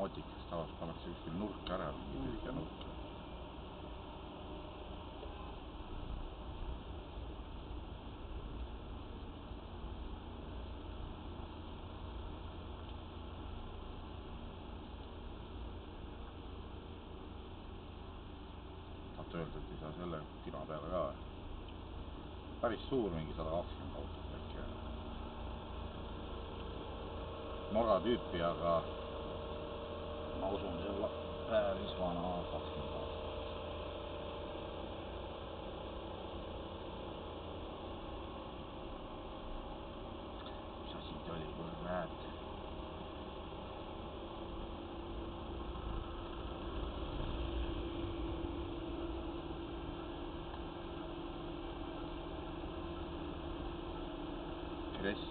motikest tavaliselt pannakse kuskil nurka ära, tühja nurka. Tahad öelda, et ei saa selle tina peale ka. Päris suur, mingi 120 autot äkki. Norra tüüpi, aga ma usun selle päris vana 20 aastat. Mis asi ta oli, kui näed? Kress.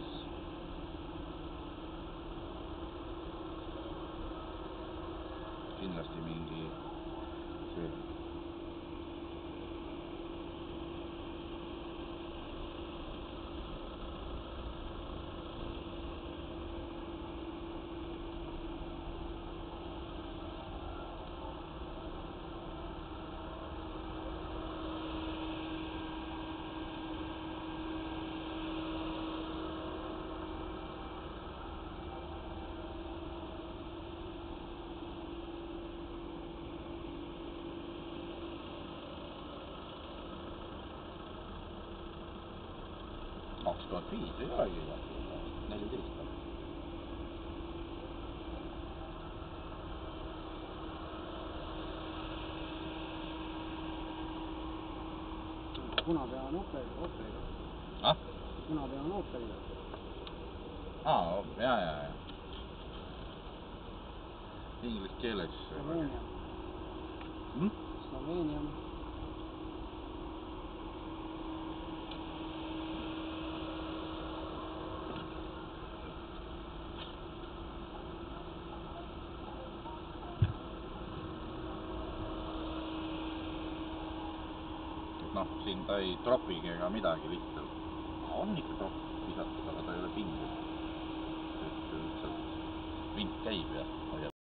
Kindlasti mingi see. Aastat 2005 ei olegi 14. Punapea on ooperiga. Ah? Punapea on ooperiga. Ja. Inglise keeles. Sloveenia. Sloveenia. Noh, siin ta ei tropigi ega midagi lihtsalt. On ikka tropp visatud, aga ta ei ole pindu. Lihtsalt vind käib ja